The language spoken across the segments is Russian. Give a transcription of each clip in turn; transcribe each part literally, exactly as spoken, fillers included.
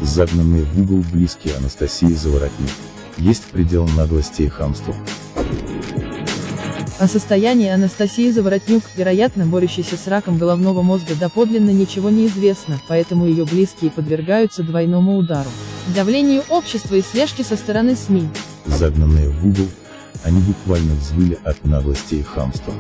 Загнанные в угол близкие Анастасии Заворотнюк. Есть предел наглости и хамству. О состоянии Анастасии Заворотнюк, вероятно борющейся с раком головного мозга, доподлинно ничего не известно, поэтому ее близкие подвергаются двойному удару. Давлению общества и слежке со стороны СМИ. Загнанные в угол, они буквально взвыли от наглости и хамства.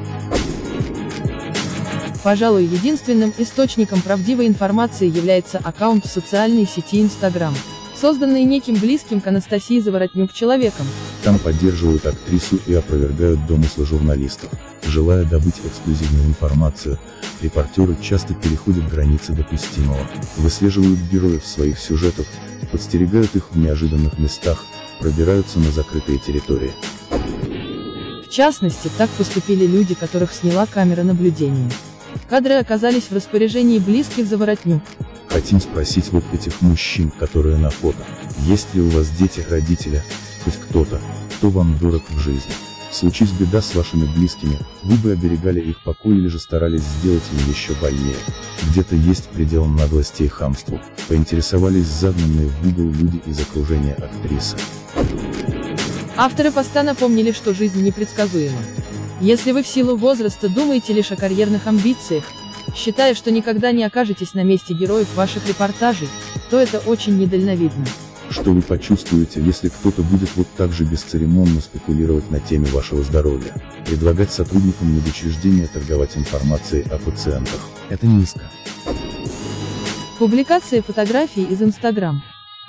Пожалуй, единственным источником правдивой информации является аккаунт в социальной сети Instagram, созданный неким близким к Анастасии Заворотнюк человеком. Там поддерживают актрису и опровергают домыслы журналистов. Желая добыть эксклюзивную информацию, репортеры часто переходят границы допустимого, выслеживают героев своих сюжетов, подстерегают их в неожиданных местах, пробираются на закрытые территории. В частности, так поступили люди, которых сняла камера наблюдения. Кадры оказались в распоряжении близких Заворотнюк. Хотим спросить вот этих мужчин, которые на фото. Есть ли у вас дети, родители, хоть кто-то, кто вам дорог в жизни? Случись беда с вашими близкими, вы бы оберегали их покой или же старались сделать им еще больнее. Где-то есть предел наглости и хамству. Поинтересовались загнанные в угол люди из окружения актрисы. Авторы поста напомнили, что жизнь непредсказуема. Если вы в силу возраста думаете лишь о карьерных амбициях, считая, что никогда не окажетесь на месте героев ваших репортажей, то это очень недальновидно. Что вы почувствуете, если кто-то будет вот так же бесцеремонно спекулировать на теме вашего здоровья, предлагать сотрудникам медучреждения торговать информацией о пациентах? Это низко. Публикация фотографий из Instagram.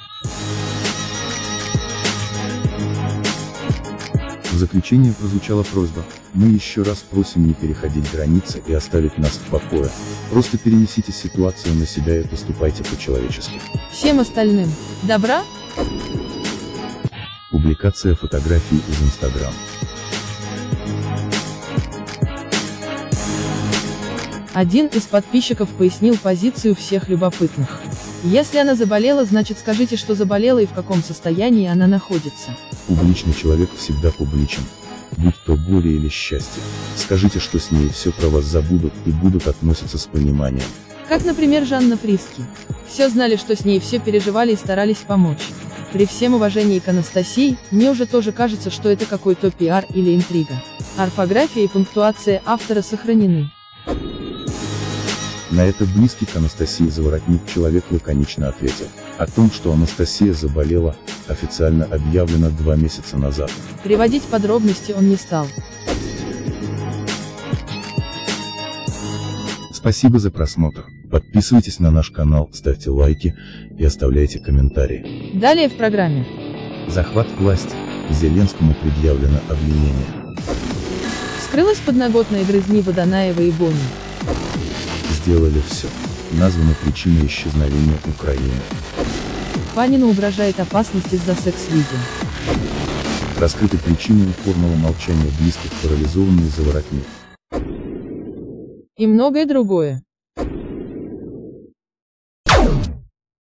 В заключение прозвучала просьба: мы еще раз просим не переходить границы и оставить нас в покое. Просто перенесите ситуацию на себя и поступайте по-человечески. Всем остальным добра. Публикация фотографий из Instagram. Один из подписчиков пояснил позицию всех любопытных. Если она заболела, значит скажите, что заболела и в каком состоянии она находится. Публичный человек всегда публичен. Будь то горе или счастье. Скажите, что с ней все про вас забудут и будут относиться с пониманием. Как, например, Жанна Фриске. Все знали, что с ней, все переживали и старались помочь. При всем уважении к Анастасии, мне уже тоже кажется, что это какой-то пиар или интрига. Орфография и пунктуация автора сохранены. На это близкий к Анастасии Заворотнюк человек лаконично ответил: о том, что Анастасия заболела, официально объявлено два месяца назад. Приводить подробности он не стал. Спасибо за просмотр. Подписывайтесь на наш канал, ставьте лайки и оставляйте комментарии. Далее в программе. Захват власти. Зеленскому предъявлено обвинение. Вскрылась подноготная грызни Водонаева и Бони. Сделали все. Названы причины исчезновения Украины. Панину угрожает опасность из-за секс-видео. Раскрыты причины упорного молчания близких парализованных Заворотнюк. И многое другое.